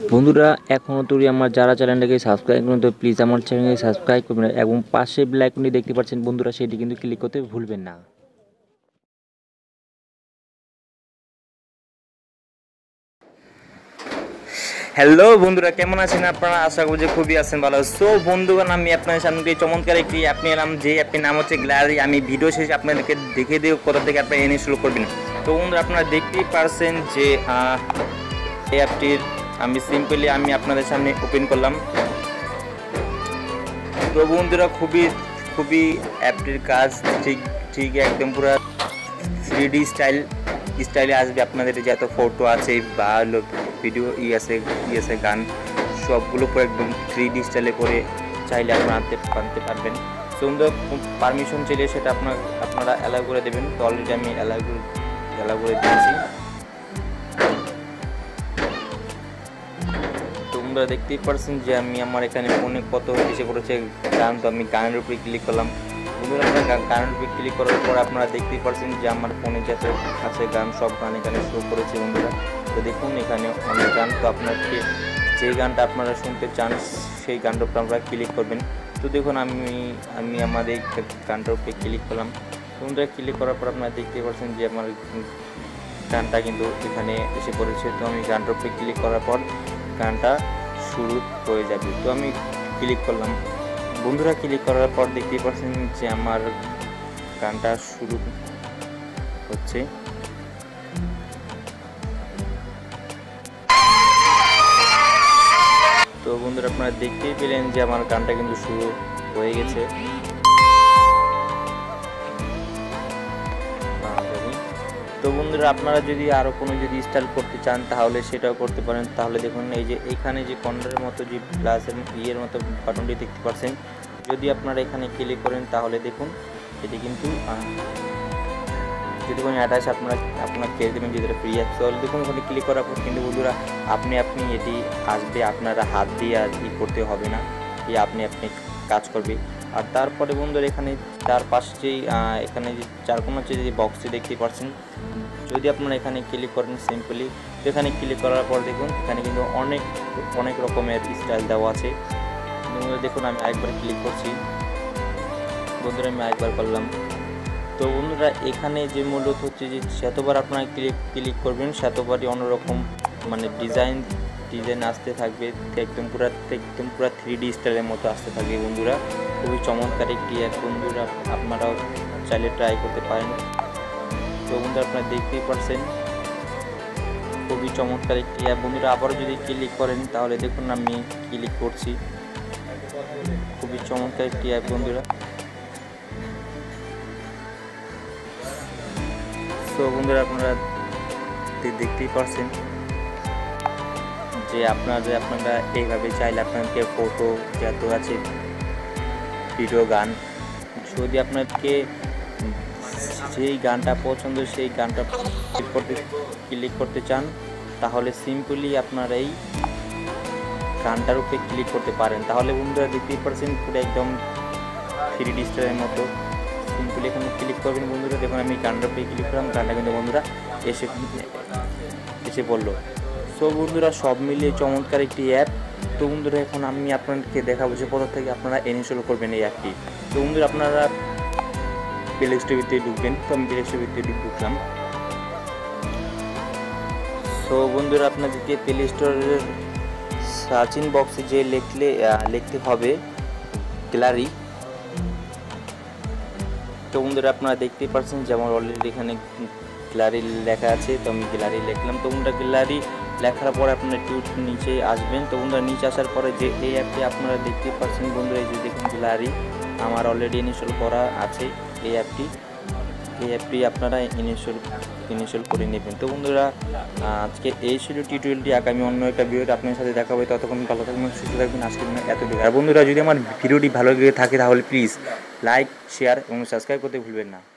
বন্ধুরা এখনও তৈরি আমার যারা চ্যানেলটাকে সাবস্ক্রাইব করুন তো প্লিজ আমার চ্যানেলকে সাবস্ক্রাইব করবেন এবং পাশে বেল আইকনটি দেখতে পাচ্ছেন বন্ধুরা সেটি কিন্তু ক্লিক করতে ভুলবেন না। হ্যালো বন্ধুরা, কেমন আছেন আপনারা? আশা করি যে খুবই আছেন ভালো। সো বন্ধুগণ, আমি আপনাদের সামনে চমৎকার একটি অ্যাপ নিয়ে এলাম, যে অ্যাপটির নাম হচ্ছে গ্যালারি। আমি ভিডিও শেষে আপনাদেরকে দেখে দিয়ে কোথা থেকে আপনারা ইনস্টল করবেন। তো বন্ধুরা, আপনারা দেখতেই পারছেন যে এই অ্যাপটির আমি সিম্পলি আপনাদের সামনে ওপেন করলাম। তো বন্ধুরা, খুবই অ্যাপটির কাজ ঠিক একদম পুরো 3D স্টাইলে আসবে। আপনাদের যত ফটো আছে বা ভিডিও আছে গান সবগুলো পুরো একদম 3D স্টাইলে করে চাইলে আপনারা আনতে পারবেন। সো পারমিশন চাইলে সেটা আপনারা অ্যালাউ করে দেবেন। তো অলরেডি আমি অ্যালাউ করে দিয়েছি। তোমরা দেখতেই পারছেন যে আমি আমার এখানে ফোনে কত এসে পড়েছে গান। তো আমি গানের উপরে ক্লিক করলাম। বন্ধুরা, গানের উপরে ক্লিক করার পর আপনারা দেখতেই পারছেন যে আমার ফোনে যত আছে গান সব গান এখানে শো করেছে বন্ধুরা। তো দেখুন এখানে অনেক গান। তো আপনাকে যে গানটা আপনারা শুনতে চান সেই গানটার উপর আপনারা ক্লিক করবেন। তো দেখুন আমি আমাদের গানটার উপরে ক্লিক করলাম। বন্ধুরা, ক্লিক করার পর আপনারা দেখতেই পারছেন যে আমার গানটা কিন্তু এখানে এসে পড়েছে। তো আমি গানটার উপরে ক্লিক করার পর গানটা শুরু হয়ে যাবে। তো আমি ক্লিক করলাম। বন্ধুরা, ক্লিক করার পর দেখতেই পাচ্ছেন যে আমার গানটা শুরু হচ্ছে। তো বন্ধুরা, আপনারা দেখতেই পেলেন যে আমার গানটা কিন্তু শুরু হয়ে গেছে। তো বন্ধুরা, আপনারা যদি আরও কোনো স্টাইল করতে চান তাহলে সেটাও করতে পারেন। তাহলে দেখুন এই যে এখানে যে কর্নারের মতো যে প্লাসের ইয়ের মতো বাটনটি দেখতে পাচ্ছেন, যদি আপনারা এখানে ক্লিক করেন তাহলে দেখুন এটি কিন্তু যদি কোনো অ্যাটাচ আপনারা ছেড়ে দেবেন, যেটা ফ্রি আছে। তাহলে দেখুন ওখানে ক্লিক করার পর কিন্তু বন্ধুরা আপনি এটি আসবে, আপনারা হাত দিয়ে আর করতে হবে না, আপনি কাজ করবে। আর তারপরে বন্ধুরা এখানে তার পাশে যেই এখানে যে চারকোনার যে বক্সটি দেখতে পাচ্ছেন, যদি আপনারা এখানে ক্লিক করেন সিম্পলি, তো এখানে ক্লিক করার পর দেখুন এখানে কিন্তু অনেক রকমের স্টাইল দেওয়া আছে। দেখুন আমি আরেকবার ক্লিক করছি। বন্ধুরা, আমি আরেকবার করলাম। তো বন্ধুরা, এখানে যে মূলত হচ্ছে যে যতবার আপনারা ক্লিক করবেন ততবারই অন্যরকম মানে ডিজাইন আসতে থাকবে, একদম পুরো 3D স্টাইলের মতো আসতে থাকবে। বন্ধুরা, খুবই চমৎকার একটি অ্যাপ। বন্ধুরা, আপনারাও চাইলে ট্রাই করতে পারেন। তো বন্ধুরা, আপনারা দেখতেই পারছেন খুবই চমৎকার একটি অ্যাপ। বন্ধুরা, আবারও যদি ক্লিক করেন তাহলে দেখুন আমি ক্লিক করছি। খুবই চমৎকার একটি অ্যাপ বন্ধুরা। তো বন্ধুরা, আপনারা দেখতেই পারছেন যে আপনারা এইভাবে চাইলে আপনাদেরকে ফটো যত আছে ভিডিও গান, যদি আপনাকে যেই গানটা পছন্দ সেই গানটা ক্লিক করতে চান তাহলে সিম্পলি আপনারা এই গানটার উপরে ক্লিক করতে পারেন। তাহলে বন্ধুরা দেখতেই পারছেন পুরো একদম 3D স্টাইলের মতো। সিম্পলি এখানে ক্লিক করবেন বন্ধুরা। দেখুন আমি গানটার উপরে ক্লিক করলাম, গানটা কিন্তু বন্ধুরা এসে পড়লো। সো বন্ধুরা, সব মিলিয়ে চমৎকার একটি অ্যাপ। তো বন্ধুরা, এখন আমি আপনাদেরকে দেখাবো যে কোথা থেকে আপনারা ইনস্টল করবেন এই অ্যাপটি। তো বন্ধুরা, আপনারা প্লে স্টোরের ভিতরে ঢুকবেন। তো আমি প্লে স্টোরের ভিতরে ঢুকলাম। সো বন্ধুরা, আপনাদেরকে প্লে স্টোরের সার্চিং বক্সে যে লিখতে হবে গ্যালারি। তো বন্ধুরা, আপনারা দেখতেই পাচ্ছেন যে আমার অলরেডি এখানে গ্যালারি লেখা আছে। তো আমি গ্যালারি লিখলাম। তো বন্ধুরা, গ্যালারি লেখার পরে আপনারা একটু নিচে আসবেন। তো বন্ধুরা, নিচে আসার পরে যে এই অ্যাপটি আপনারা দেখতেই পাচ্ছেন বন্ধুরা, এই যে দেখুন গ্যালারি আমার অলরেডি ইনস্টল করা আছে। এই অ্যাপটি আপনারা ইনস্টল করে নেবেন। তো বন্ধুরা, আজকে এই ছিল টিউটোরিয়ালটি। আগামী অন্য একটা ভিডিওতে আপনার সাথে দেখা হবে। ততক্ষণ ভালো থাকবেন, সুস্থ থাকবেন। আজকে এতটুকু। আর বন্ধুরা, যদি আমার ভিডিওটি ভালো লেগে থাকে তাহলে প্লিজ লাইক, শেয়ার এবং সাবস্ক্রাইব করতে ভুলবেন না।